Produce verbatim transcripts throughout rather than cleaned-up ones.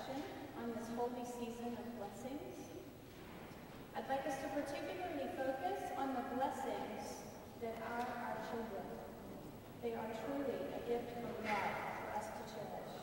reflection on this holy season of blessings. I'd like us to particularly focus on the blessings that are our children. They are truly a gift from God for us to cherish.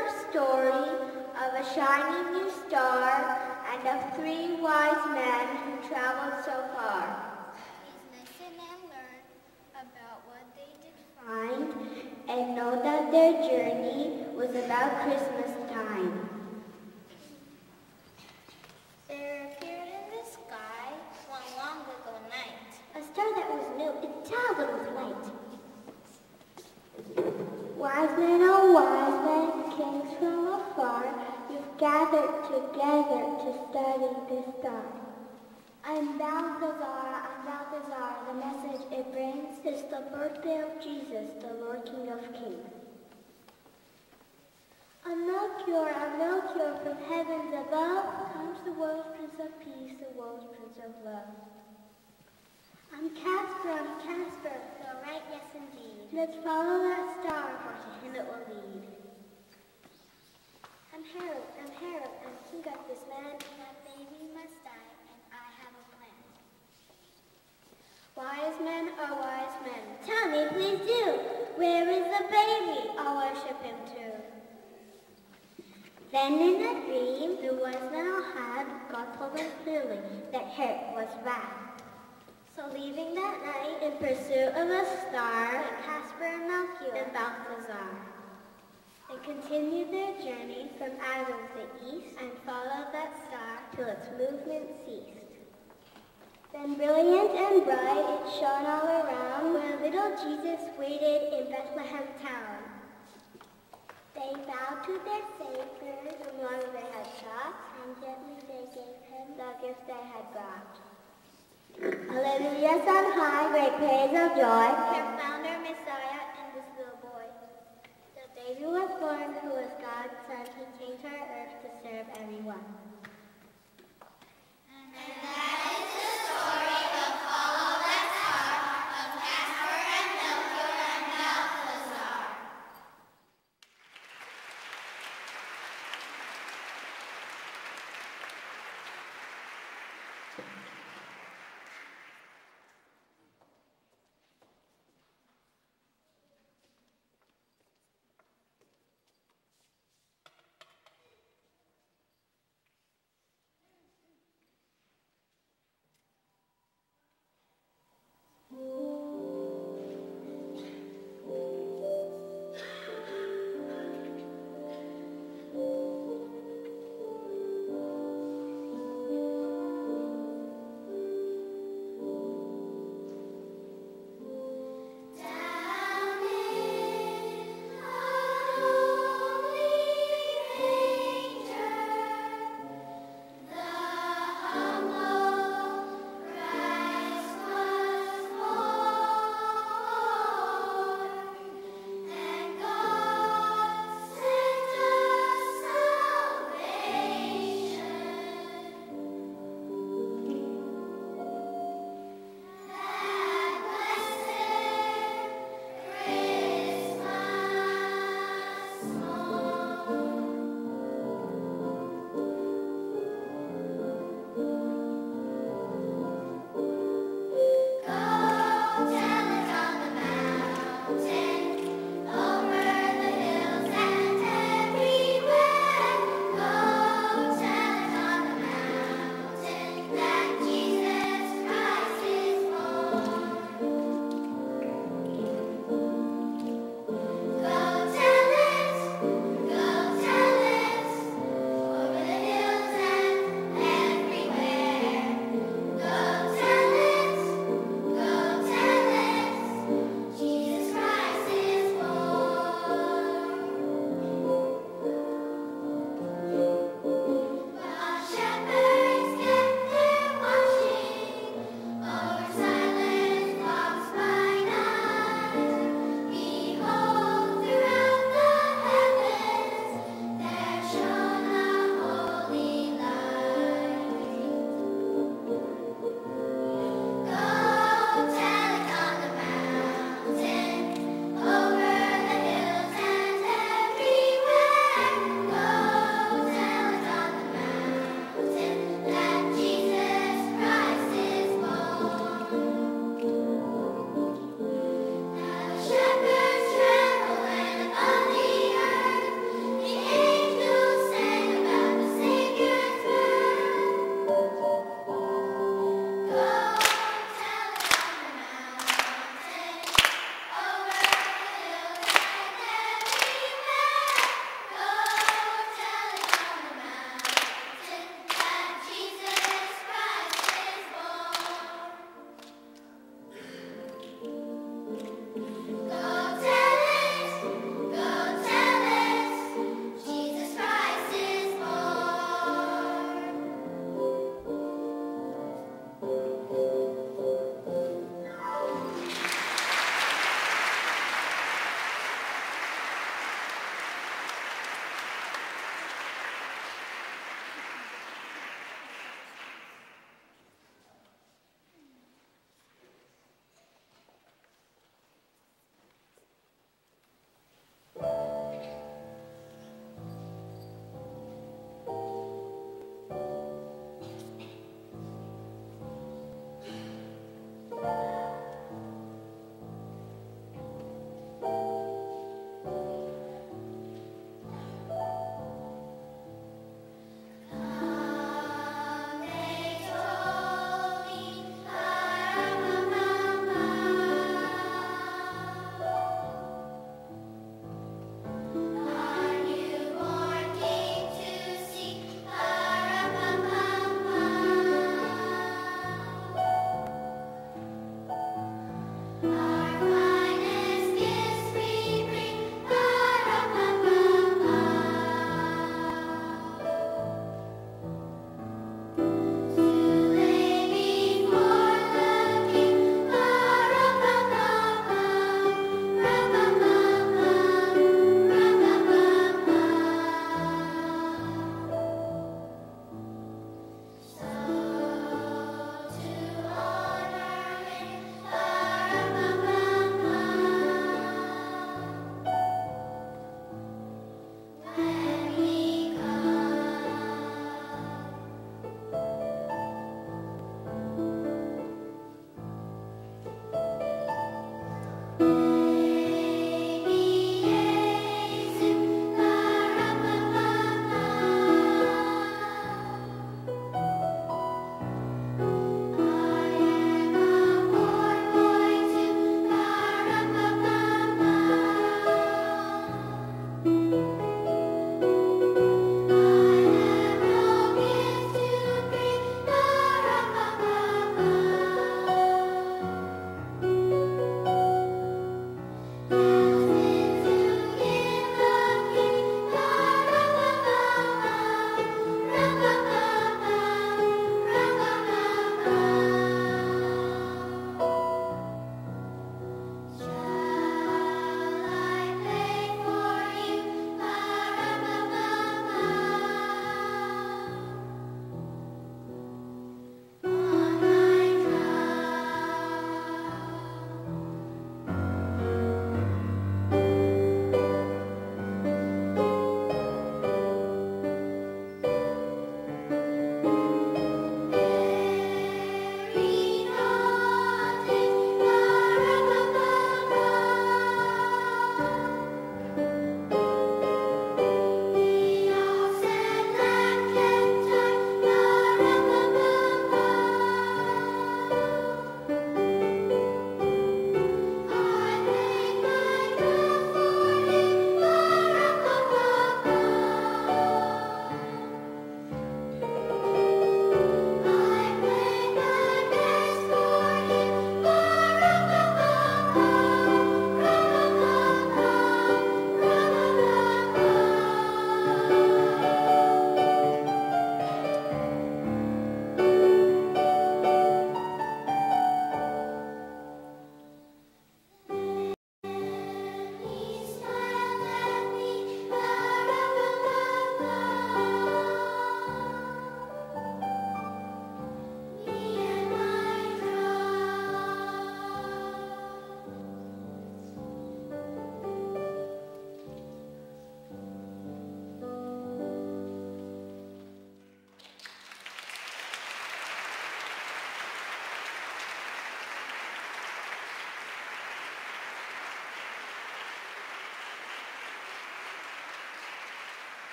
our story of a shining new star and of three wise men who traveled so far. Please listen and learn about what they did find and know that their journey was about Christmas time. There appeared in the sky one long ago night a star that was new and dazzled with light. Wise men, oh wise men, kings from afar, you've gathered together to study this star. I'm Balthazar, I'm Balthazar, the message it brings is the birthday of Jesus, the Lord King of Kings. A Melchior, a Melchior from heavens above, comes the world's Prince of Peace, the world's Prince of Love. I'm Casper, I'm Casper, so right, yes indeed. Let's follow that star, for to him it will lead. I'm Herod, I'm Herod, I'm king of this land. That baby must die, and I have a plan. Wise men, oh wise men, tell me, please do, where is the baby? I'll worship him too. Then in a dream, the wise men all had, God told them clearly that Herod was wrath. So leaving that night in pursuit of a star, went Casper and Melchior and Balthazar. They continued their journey from out of the east and followed that star till its movement ceased. Then brilliant and bright it shone all around where little Jesus waited in Bethlehem town. They bowed to their Savior whom long they had sought, and gently they gave him the gift they had brought. Hallelujah on high, great praise of joy, here found our Messiah and this little boy. The baby was born who was God's son, he came to our earth to serve everyone. And that is the story of Follow That Star of Casper and Melchior and Balthazar.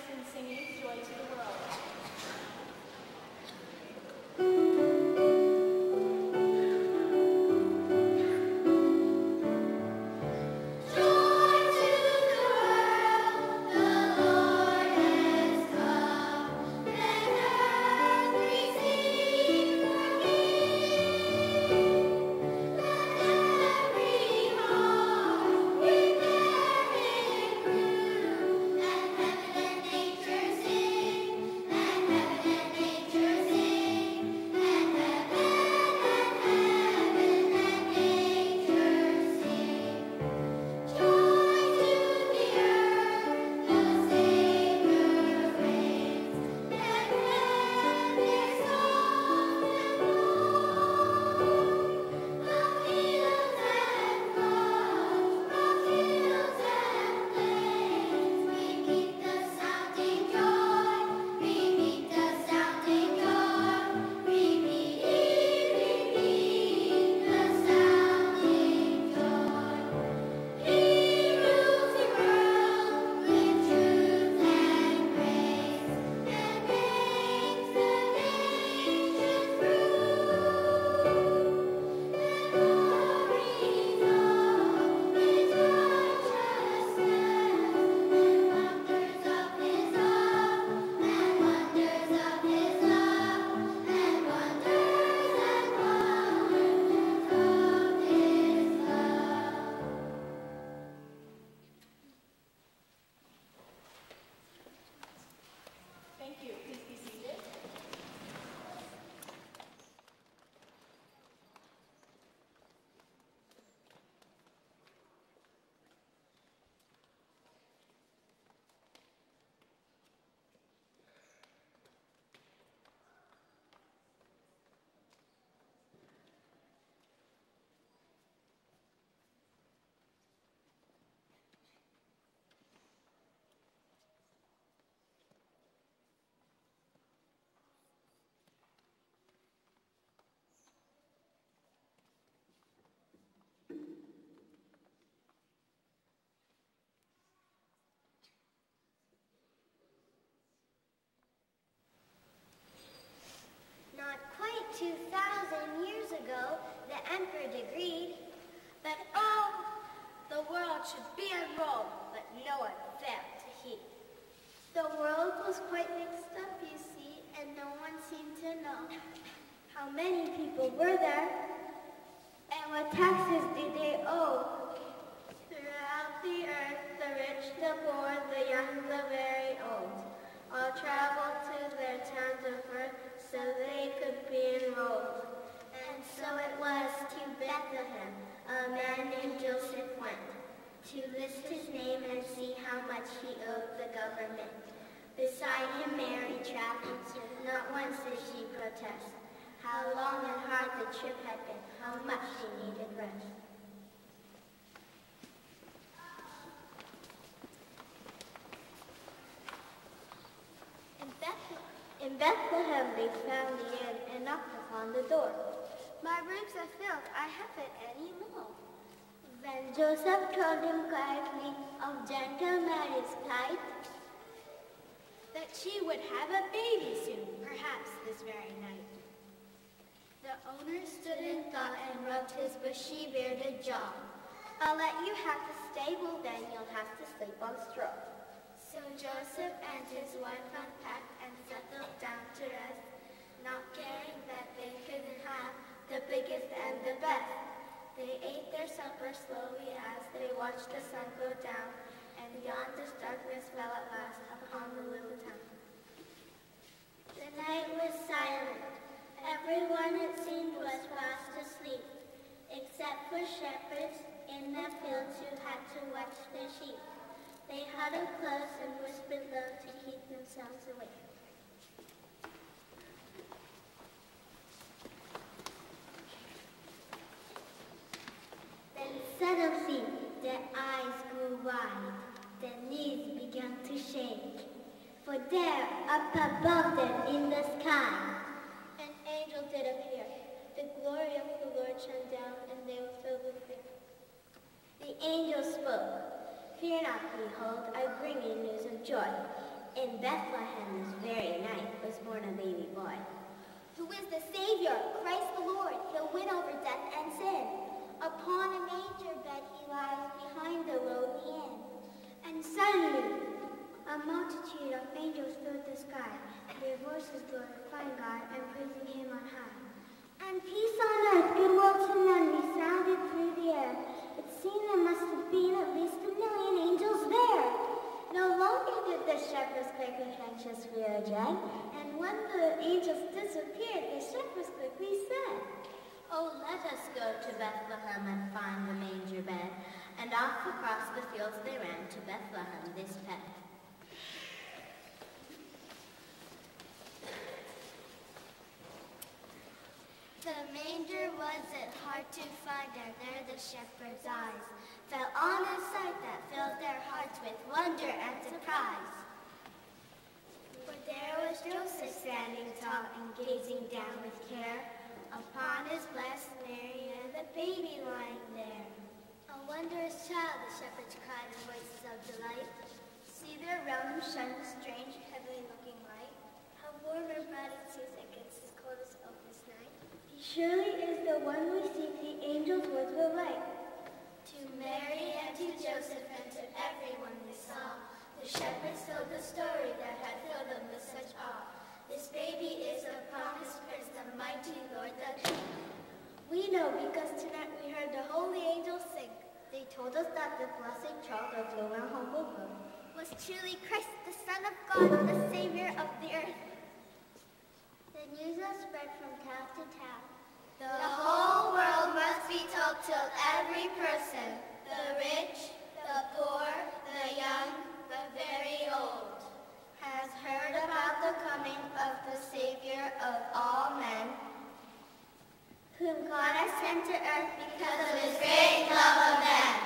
and singing Joy to the World. Thank you. Please be seated. Not quite two thousand years ago, the emperor decreed that all the world should be in Rome, but no one failed to heed. The world was quite mixed up, you see, and no one seemed to know how many people were there and what taxes did they owe. Throughout the earth, the rich, the poor, the young, the very old, all traveled to their towns of birth so they could be enrolled. And so it was to Bethlehem a man named Joseph went to list his name and see how much he owed the government. Beside him Mary traveled too, not once did she protest how long and hard the trip had been, how much she needed rest. In Bethlehem, in Bethlehem they found the inn and knocked upon the door. My rooms are filled, I haven't any more. Then Joseph told him quietly of gentle Mary's plight, that she would have a baby soon, perhaps this very night. The owner stood in thought and rubbed his bushy bearded jaw. I'll let you have the stable, then you'll have to sleep on straw. So Joseph and his wife unpacked and settled down to rest, not caring that they couldn't have the biggest and the best. They ate their supper slowly as they watched the sun go down, and yonder's darkness fell at last upon the little town. The night was silent. Everyone, it seemed, was fast asleep, except for shepherds in the fields who had to watch their sheep. They huddled close and whispered low to keep themselves awake. Then suddenly their eyes grew wide, their knees began to shake. For there, up above them in the sky, an angel did appear. The glory of the Lord shone down, and they were filled with fear. The angel spoke, "Fear not, behold, I bring you news of joy. In Bethlehem this very night was born a baby boy, who is the Savior, Christ the Lord. He'll win over death and sin. Upon a manger bed he lies behind the lowly inn. And suddenly a multitude of angels filled the sky, their voices glorifying God and praising him on high. And peace on earth, goodwill to men, resounded through the air. It seemed there must have been at least a million angels there. No longer did the shepherds quickly anxious fear dread, and when the angels disappeared, the shepherds quickly said, "Oh, let us go to Bethlehem and find the manger bed." And off across the fields they ran to Bethlehem, they sped. The manger wasn't hard to find, and there the shepherds' eyes fell on a sight that filled their hearts with wonder and surprise. For there was Joseph standing tall and gazing down with care upon his blessed Mary and the baby lying there. A wondrous child, the shepherds cried in voices of delight. See there around him shine a strange, heavenly-looking light. How warm and bright it seems against the coldest of this night. He surely is the one we seek, the angel's words were right. To Mary and to Joseph and to everyone they saw, the shepherds told the story that had filled them with such awe. This baby is the promised prince, the mighty Lord the King. We know because tonight we heard the holy angels sing. They told us that the blessed child of low and humble birth was truly Christ, the Son of God, the Savior of the earth. The news has spread from town to town. The whole world must be told till every person, the rich, the poor, the young, the very old, has heard about the coming of the Savior of all men, whom God has sent to earth because of his great love of men.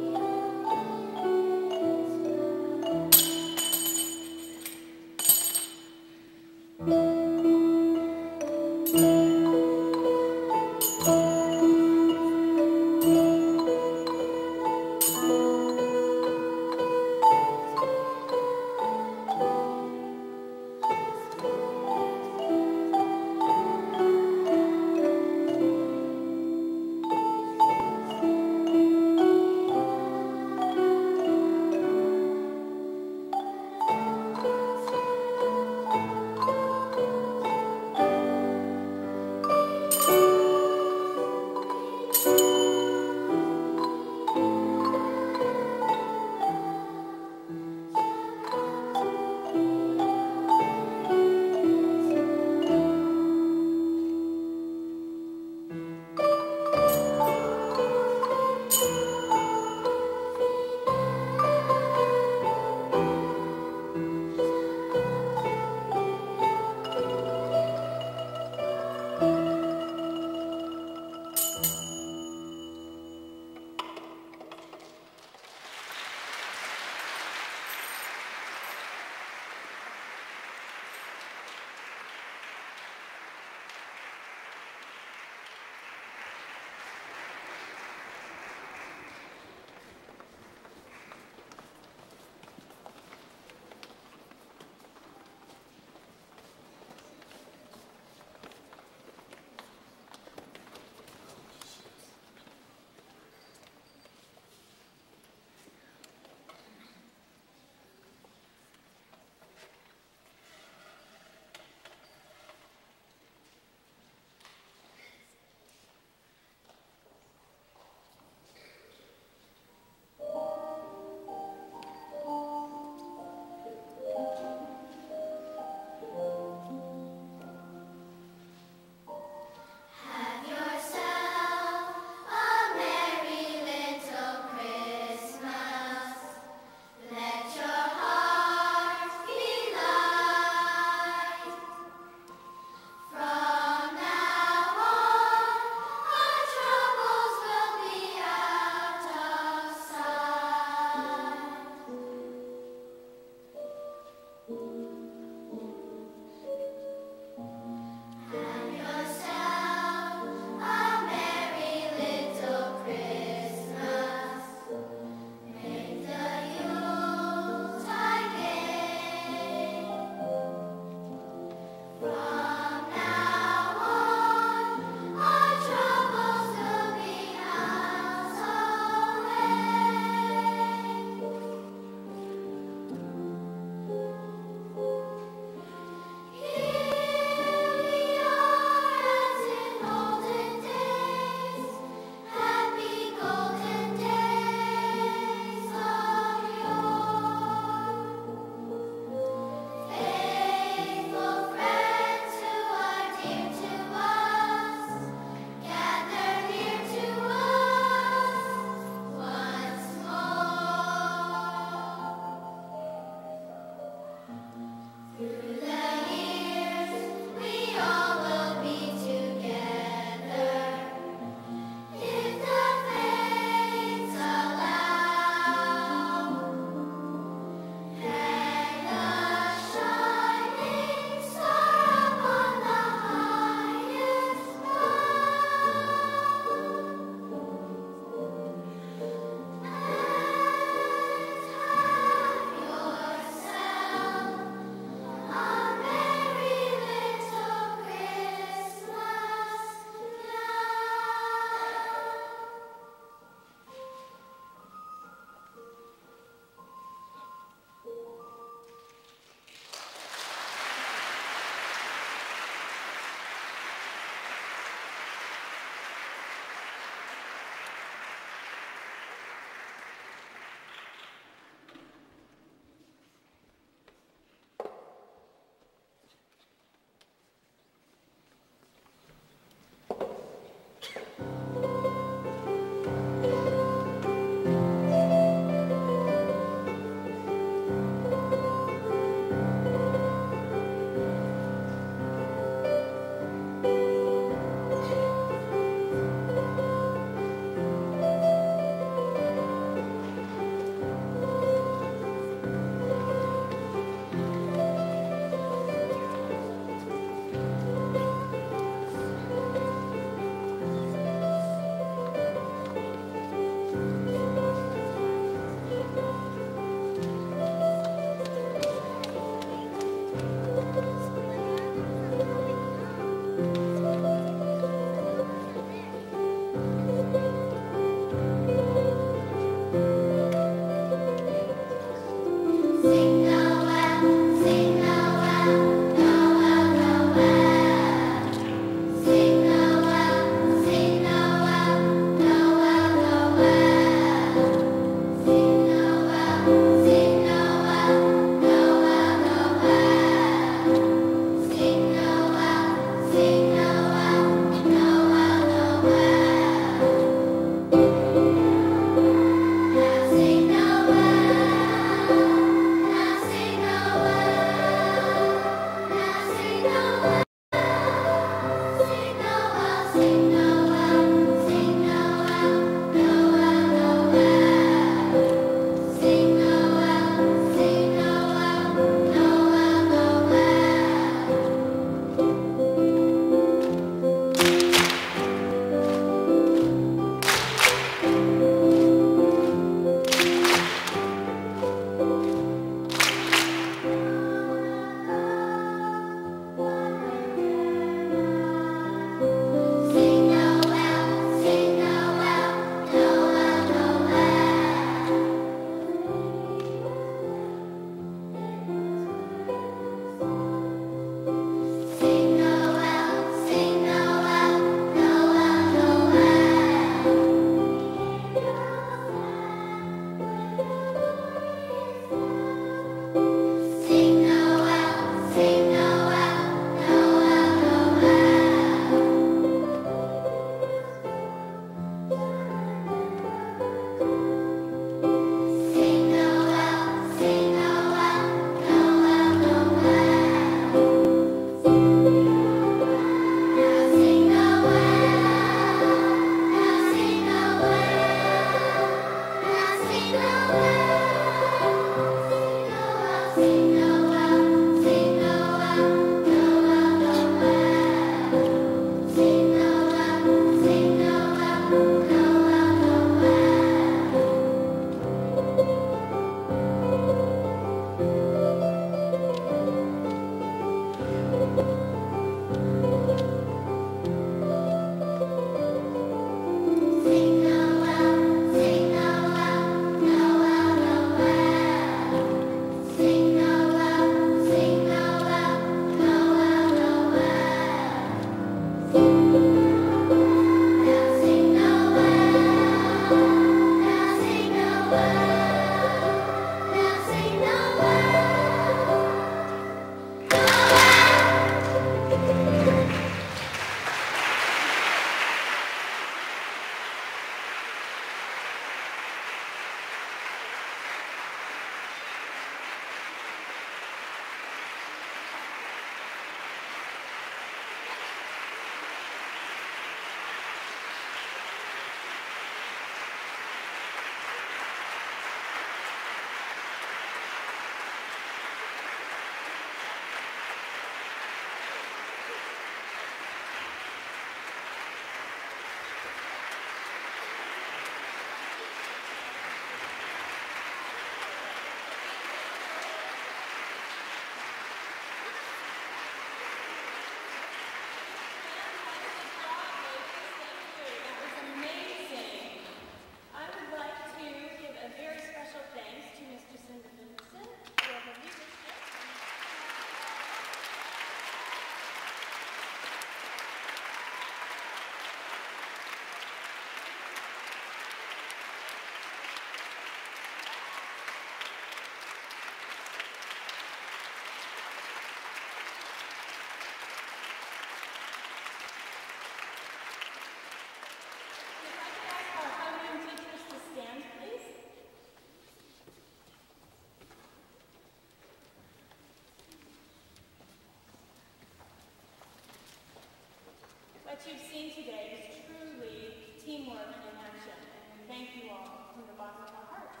What you've seen today is truly teamwork in action, and we thank you all from the bottom of our hearts.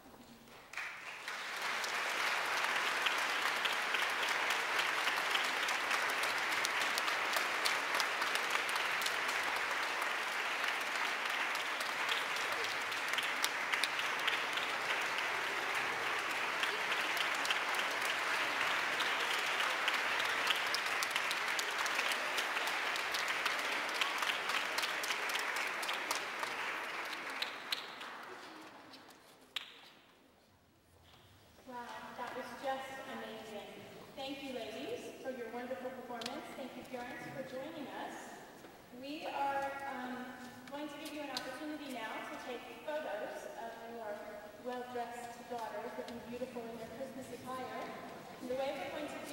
Wow, that was just amazing. Thank you, ladies, for your wonderful performance. Thank you, parents, for joining us. We are um, going to give you an opportunity now to take photos of your well-dressed daughters looking beautiful in their Christmas attire. And the way we're going to